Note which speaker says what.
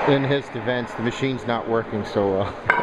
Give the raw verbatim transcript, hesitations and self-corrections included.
Speaker 1: In his defense, the machine's not working so well.